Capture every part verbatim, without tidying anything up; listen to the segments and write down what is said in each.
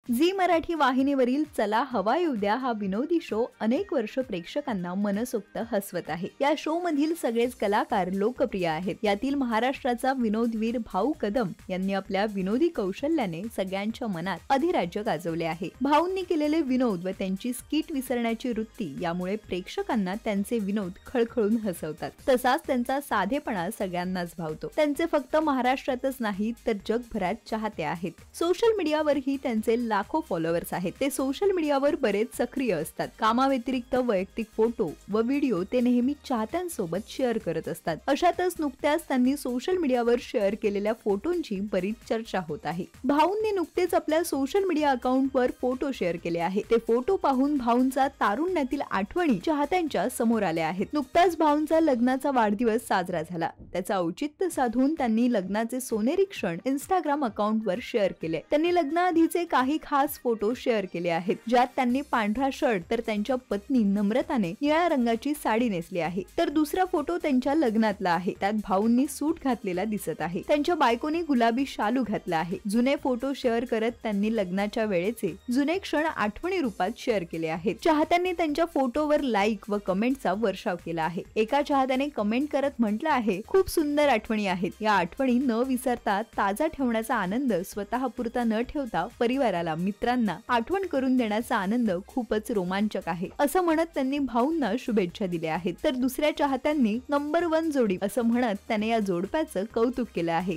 Zee Marathi वाहिनीवरील चला हवा येऊ द्या हा विनोदी शो अनेक वर्ष प्रेक्षकांना मनसोक्त हसवत आहे। या शो मधील सगळेच कलाकार लोकप्रिय आहेत। यातील महाराष्ट्राचा विनोदवीर भाऊ कदम यांनी आपल्या विनोदी कौशल्याने सगळ्यांच्या मनात अधिराज्य गाजवले आहे। भाऊंनी केलेले विनोद व त्यांची स्किट विसरण्याची वृत्ती यामुळे प्रेक्षकांना त्यांचे विनोद खळखळून हसवतात। तसाच त्यांचा साधेपणा सगळ्यांनाच भावतो। त्यांचे फक्त महाराष्ट्रातच नाही तर जगभरात चाहते आहेत। सोशल मीडियावरही त्यांचे लाखो फॉलोअर्स आहेत। ते सोशल मीडियावर बरेच सक्रिय असतात। कामाव्यतिरिक्त वैयक्तिक फोटो व व्हिडिओ ते नेहमी चाहत्यांसोबत शेअर करत असतात। अशातच नुकत्याच त्यांनी सोशल मीडियावर शेअर केलेल्या फोटोंची बरीच चर्चा होत आहे। भाऊंनी नुकतेच आपल्या सोशल मीडिया अकाउंटवर फोटो शेअर केले आहेत। ते फोटो पाहून भाऊंचा तारुण्यातील आठवणी चाहत्यांच्या समोर आल्या आहेत। नुकताच भाऊंचा लग्नाचा वाढदिवस साजरा झाला। त्याचा औचित्य साधून त्यांनी लग्नाचे सोनेरी क्षण इंस्टाग्राम अकाउंटवर शेअर केले। त्यांनी लग्नाआधीचे काही खास फोटो शेअर केले आहेत, ज्यात त्यांनी पांढरा शर्ट तर त्यांच्या पत्नी नम्रताने निळ्या रंगाची साडी नेसली आहे। तर दुसरा फोटो त्यांच्या लग्नातला आहे, त्यात भाऊंनी सूट घातलेला दिसत आहे। त्यांच्या बायकोने गुलाबी शालू घातला आहे। जुने फोटो शेअर करत त्यांनी लग्नाच्या वेळेचे जुने क्षण आठवणी रूपात शेअर केले आहेत। चाहत्यांनी त्यांच्या फोटोवर लाईक व कमेंटचा वर्षाव केला आहे। एका चाहत्याने कमेंट करत म्हटलं आहे, खूप सुंदर आठवणी आहेत। या आठवणी न विसरता ताजा ठेवण्याचा आनंद स्वतःपुरता न ठेवता परिवाराला, मित्रांना आठवण करून देण्याचा आनंद खूपच रोमांचक आहे, असं म्हणत त्यांनी भाऊंना शुभेच्छा दिल्या आहेत। तर दुसऱ्या चाहत्यांनी नंबर वन जोडी असं म्हणत त्याने या जोडप्याचं कौतुक केलं आहे।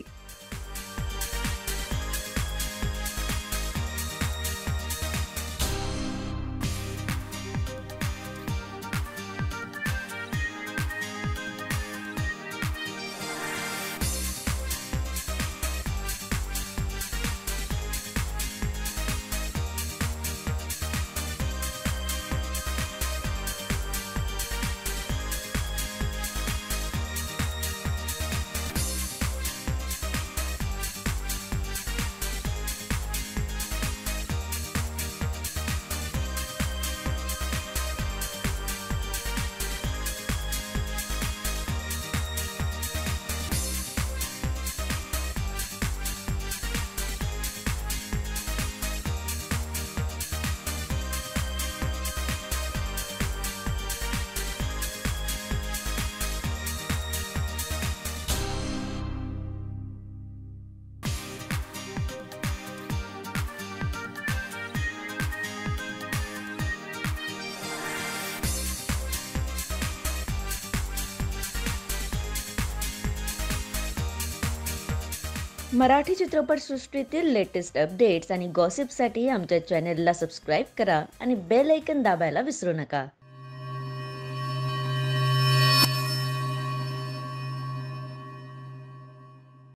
मराठी चित्रपटसृष्टीतील लेटेस्ट अपडेट्स आणि गॉसिपसाठी आमच्या चॅनेलला सबस्क्राईब करा आणि बेल आयकॉन दाबायला विसरू नका।